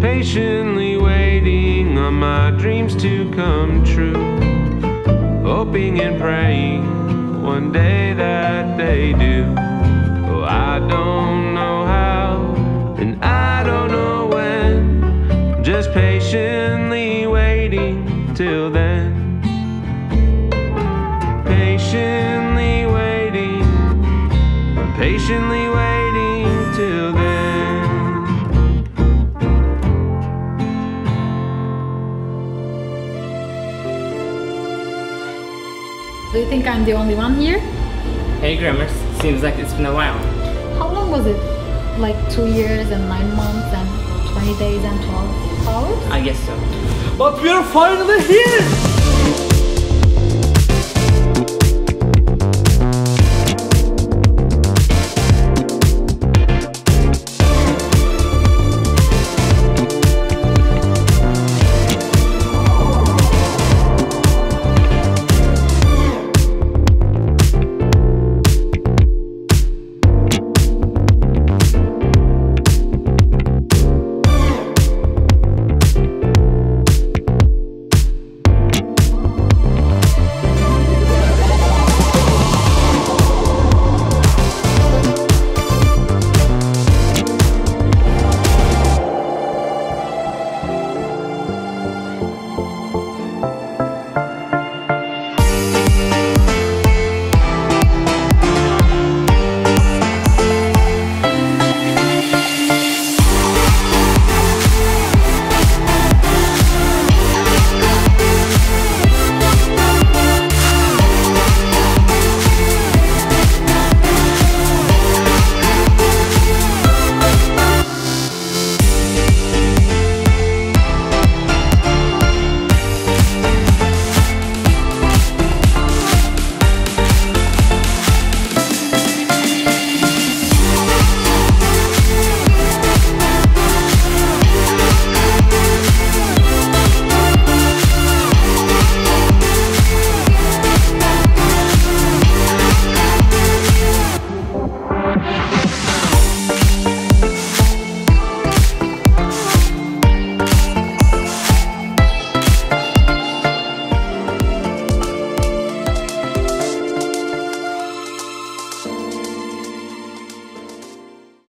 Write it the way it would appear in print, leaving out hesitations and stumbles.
patiently waiting on my dreams to come true, hoping and praying one day that they do. Oh, I don't know how, and I don't know when, just patiently waiting till then. Patiently waiting, patiently waiting till then. Do you think I'm the only one here? Hey Grammars, seems like it's been a while. How long was it? Like 2 years and 9 months and 20 days and 12 hours? I guess so. But we're finally here!